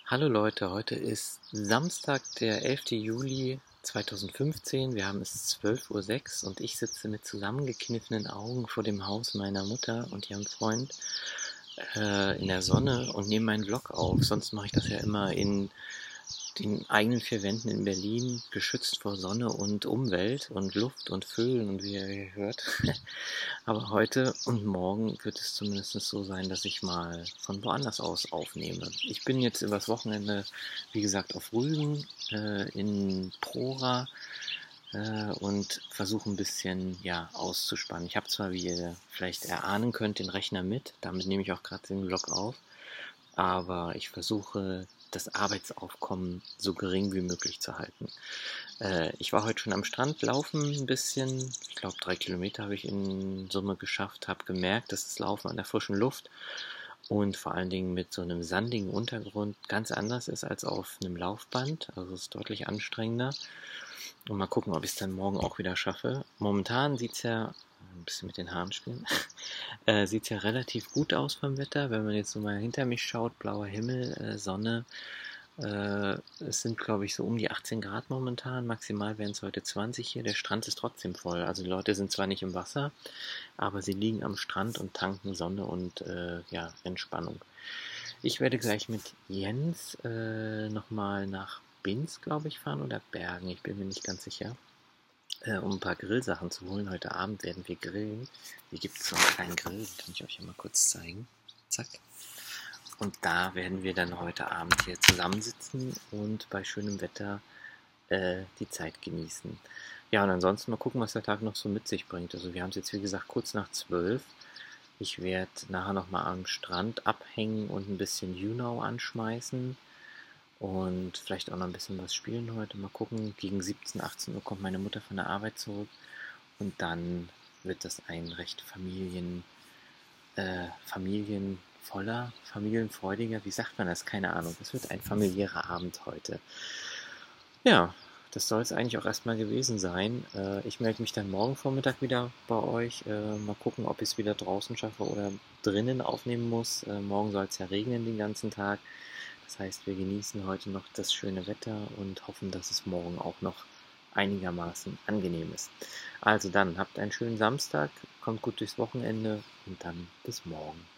Hallo Leute, heute ist Samstag, der 11. Juli 2015. Wir haben es 12:06 Uhr und ich sitze mit zusammengekniffenen Augen vor dem Haus meiner Mutter und ihrem Freund in der Sonne und nehme meinen Vlog auf. Sonst mache ich das ja immer in den eigenen vier Wänden in Berlin, geschützt vor Sonne und Umwelt und Luft und Vögeln und wie ihr hier hört. Aber heute und morgen wird es zumindest so sein, dass ich mal von woanders aus aufnehme. Ich bin jetzt übers Wochenende, wie gesagt, auf Rügen in Prora und versuche ein bisschen ja, auszuspannen. Ich habe zwar, wie ihr vielleicht erahnen könnt, den Rechner mit, damit nehme ich auch gerade den Vlog auf, aber ich versuche das Arbeitsaufkommen so gering wie möglich zu halten. Ich war heute schon am Strand laufen ein bisschen. Ich glaube, 3 Kilometer habe ich in Summe geschafft. Habe gemerkt, dass das Laufen an der frischen Luft und vor allen Dingen mit so einem sandigen Untergrund ganz anders ist als auf einem Laufband. Also es ist deutlich anstrengender. Und mal gucken, ob ich es dann morgen auch wieder schaffe. Momentan sieht es ja, ein bisschen mit den Haaren spielen, sieht es ja relativ gut aus vom Wetter. Wenn man jetzt so mal hinter mich schaut, blauer Himmel, Sonne. Es sind, glaube ich, so um die 18 Grad momentan. Maximal wären es heute 20 hier. Der Strand ist trotzdem voll. Also die Leute sind zwar nicht im Wasser, aber sie liegen am Strand und tanken Sonne und ja, Entspannung. Ich werde gleich mit Jens nochmal nach Binz, glaube ich, fahren oder Bergen. Ich bin mir nicht ganz sicher. Um ein paar Grillsachen zu holen. Heute Abend werden wir grillen. Hier gibt es so einen kleinen Grill. Den kann ich euch ja mal kurz zeigen. Zack. Und da werden wir dann heute Abend hier zusammensitzen und bei schönem Wetter die Zeit genießen. Ja, und ansonsten mal gucken, was der Tag noch so mit sich bringt. Also wir haben es jetzt, wie gesagt, kurz nach 12. Ich werde nachher nochmal am Strand abhängen und ein bisschen YouNow anschmeißen und vielleicht auch noch ein bisschen was spielen heute. Mal gucken, gegen 17, 18 Uhr kommt meine Mutter von der Arbeit zurück und dann wird das ein recht familienfreudiger, wie sagt man das? Keine Ahnung. Es wird ein familiärer Abend heute. Ja, das soll es eigentlich auch erstmal gewesen sein. Ich melde mich dann morgen Vormittag wieder bei euch. Mal gucken, ob ich es wieder draußen schaffe oder drinnen aufnehmen muss. Morgen soll es ja regnen den ganzen Tag. Das heißt, wir genießen heute noch das schöne Wetter und hoffen, dass es morgen auch noch einigermaßen angenehm ist. Also dann, habt einen schönen Samstag, kommt gut durchs Wochenende und dann bis morgen.